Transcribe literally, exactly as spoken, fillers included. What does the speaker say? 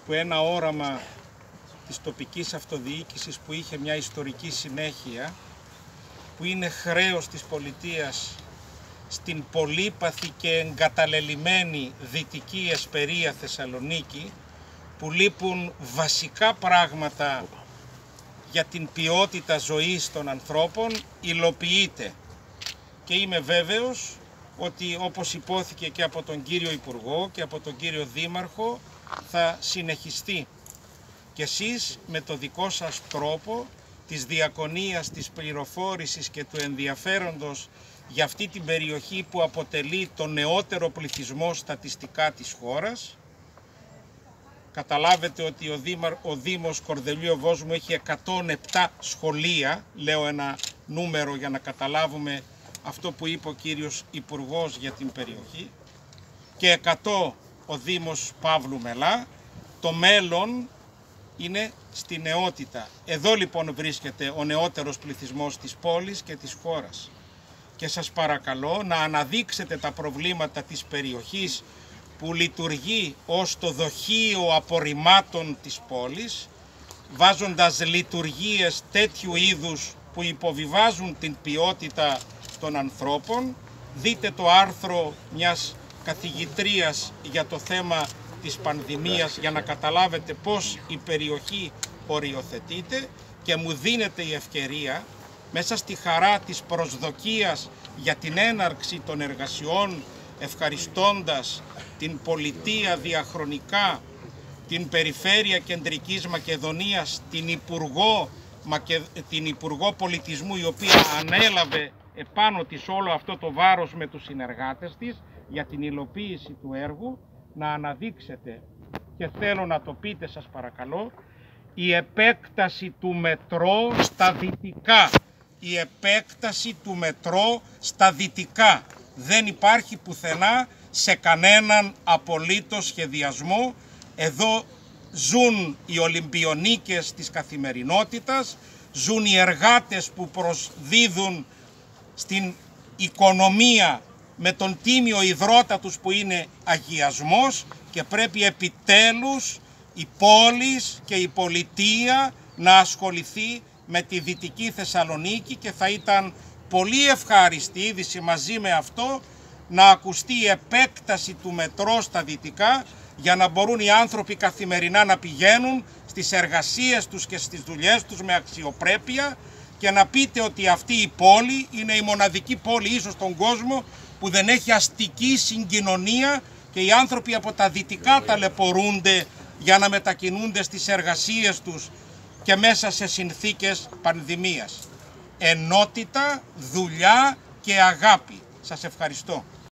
που ένα όραμα της τοπικής αυτοδιοίκησης που είχε μια ιστορική συνέχεια, που είναι χρέος της πολιτείας στην πολύπαθη και εγκαταλελειμμένη Δυτική Εσπερία Θεσσαλονίκη, που λείπουν βασικά πράγματα για την ποιότητα ζωής των ανθρώπων, υλοποιείται. Και είμαι βέβαιος ότι, όπως υπόθηκε και από τον κύριο Υπουργό και από τον κύριο Δήμαρχο, θα συνεχιστεί. Και εσείς με το δικό σας τρόπο της διακονίας, της πληροφόρησης και του ενδιαφέροντος για αυτή την περιοχή που αποτελεί το νεότερο πληθυσμό στατιστικά της χώρας. Καταλάβετε ότι ο, Δήμαρ, ο Δήμος Κορδελίου Βόσμου έχει εκατόν επτά σχολεία, λέω ένα νούμερο για να καταλάβουμε αυτό που είπε ο κύριος Υπουργός για την περιοχή, και εκατό ο Δήμος Παύλου Μελά. Το μέλλον είναι στη νεότητα. Εδώ λοιπόν βρίσκεται ο νεότερος πληθυσμός της πόλης και της χώρας. Και σας παρακαλώ να αναδείξετε τα προβλήματα της περιοχής που λειτουργεί ως το δοχείο απορριμμάτων της πόλης, βάζοντας λειτουργίες τέτοιου είδους που υποβιβάζουν την ποιότητα των ανθρώπων. Δείτε το άρθρο μιας καθηγητρίας για το θέμα της πανδημίας για να καταλάβετε πώς η περιοχή οριοθετείται, και μου δίνεται η ευκαιρία μέσα στη χαρά της προσδοκίας για την έναρξη των εργασιών, ευχαριστώντας την πολιτεία διαχρονικά, την Περιφέρεια Κεντρικής Μακεδονίας, την Υπουργό, την Υπουργό Πολιτισμού, η οποία ανέλαβε επάνω της όλο αυτό το βάρος με τους συνεργάτες της για την υλοποίηση του έργου, να αναδείξετε, και θέλω να το πείτε σας παρακαλώ, η επέκταση του μετρό στα δυτικά. Η επέκταση του μετρό στα δυτικά. Δεν υπάρχει πουθενά σε κανέναν απολύτως σχεδιασμό. Εδώ ζουν οι Ολυμπιονίκες της καθημερινότητας, ζουν οι εργάτες που προσδίδουν στην οικονομία με τον τίμιο ιδρώτα τους που είναι αγιασμός, και πρέπει επιτέλους η πόλη και η πολιτεία να ασχοληθεί με τη Δυτική Θεσσαλονίκη, και θα ήταν πολύ ευχάριστη είδηση μαζί με αυτό να ακουστεί η επέκταση του μετρό στα δυτικά, για να μπορούν οι άνθρωποι καθημερινά να πηγαίνουν στις εργασίες τους και στις δουλειές τους με αξιοπρέπεια, και να πείτε ότι αυτή η πόλη είναι η μοναδική πόλη ίσως στον κόσμο που δεν έχει αστική συγκοινωνία, και οι άνθρωποι από τα δυτικά ταλαιπωρούνται για να μετακινούνται στις εργασίες τους και μέσα σε συνθήκες πανδημίας. Ενότητα, δουλειά και αγάπη. Σας ευχαριστώ.